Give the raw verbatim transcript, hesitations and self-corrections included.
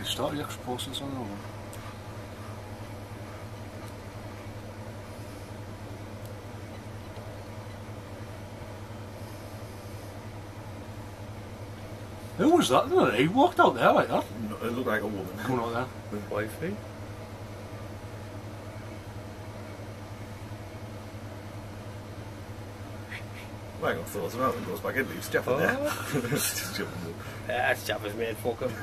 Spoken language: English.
You started the extra process on over. Who was that? Didn't it? He walked out there like that. No, it looked like a woman. Going out there. With wifey. Well, I throws him out and goes back in, leaves Jeff in there. Just jumping in. Yeah, that's Jaffa's mate, fuck him.